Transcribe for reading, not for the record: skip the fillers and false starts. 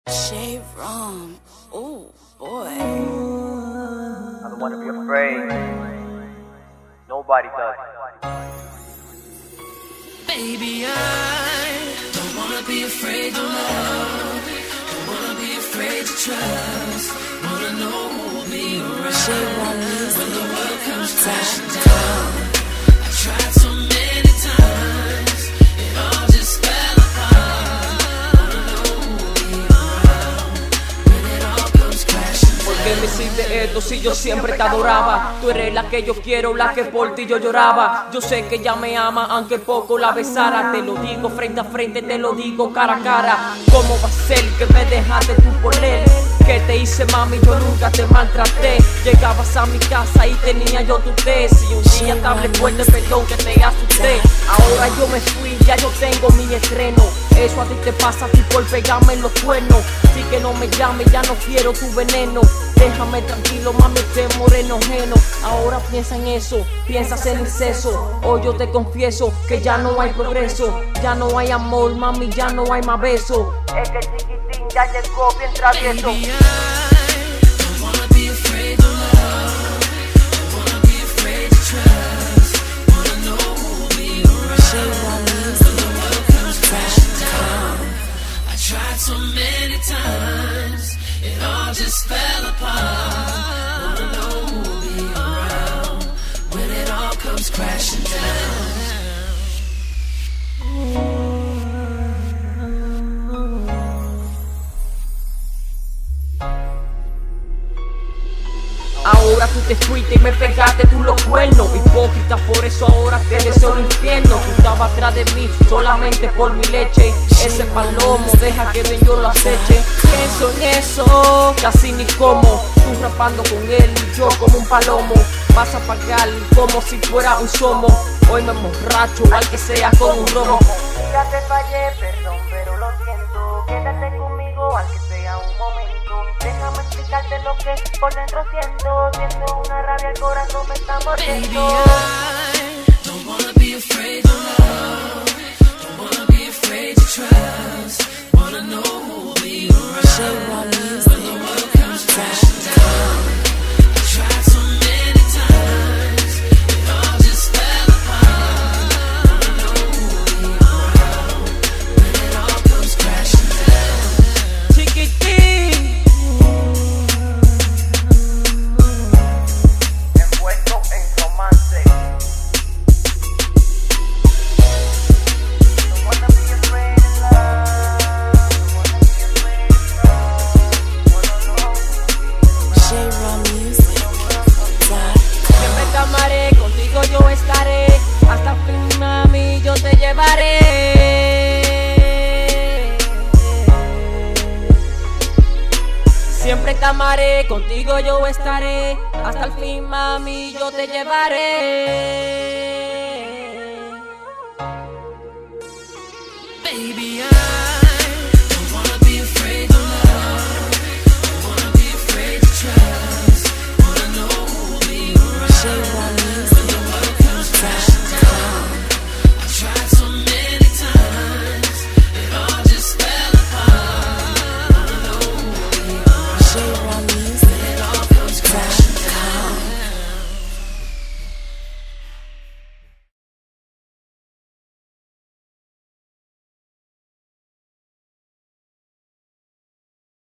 Shay Rom, oh boy. I don't want to be afraid. Nobody does. Baby, I don't wanna be afraid to love. Don't wanna be afraid to trust. Wanna know who will be around Shay Rom when the world comes crashing down. I tried so many times, it all just fell apart. Wanna know who will be around when it all comes crashing down. ¿Por qué me hiciste esto si yo siempre te adoraba? Tú eres la que yo quiero, la que por ti yo lloraba. Yo sé que ella me ama, aunque poco la besara. Te lo digo frente a frente, te lo digo cara a cara. ¿Cómo va a ser que me dejaste tú por él? ¿Qué te hice, mami? Yo nunca te maltraté. Llegabas a mi casa y tenía yo tu té. Si un día te hablé fuerte, perdón que te asusté. Ahora yo me fui, ya yo tengo mi estreno. Eso a ti te pasa a ti por pegarme en los cuernos. Así que no me llames, ya no quiero tu veneno. Déjame tranquilo, mami, te moreno ajeno. Ahora piensa en eso, piensas en exceso. Hoy yo te confieso que ya no hay progreso. Ya no hay amor, mami, ya no hay más besos. Es que el chiquitín ya llegó bien travieso. Baby, I don't wanna be afraid to love. Don't wanna be afraid to trust. Wanna know who will be around when the world comes crashing down. I tried so many times, it all just fell apart. Wanna know who will be around when it all comes crashing down. Ahora tú te fuiste y me pegaste tú los cuernos. Hipócrita, por eso ahora te deseo el infierno. Tú estabas atrás de mí solamente por mi leche. Ese palomo deja que ven yo lo aceche. Pienso en eso, casi ni como. Tú rapando con él y yo como un palomo. Vas a pagar como si fuera un somo. Hoy me emborracho al que sea con un romo. Ya te fallé, perdón, pero lo siento. Quédate conmigo, aunque sea un momento. Déjame explicarte lo que por dentro siento. Siento una rabia, el corazón me está Baby, mordiendo. I don't wanna be afraid to love. Don't wanna be afraid to trust. Wanna know who will be around when the world comes crashing down. I tried so many times, it all just fell apart. Wanna know who will be around when it all comes crashing down. Chiquitín. Envuelto en romance. Don't wanna be afraid of love. Don't wanna be afraid of trust. Wanna know who will be Shay Rom Music. Siempre te amaré, contigo yo estaré. Hasta el fin, mami, yo te llevaré. Siempre te amaré, contigo yo estaré. Hasta el fin, mami, yo te llevaré. Baby, I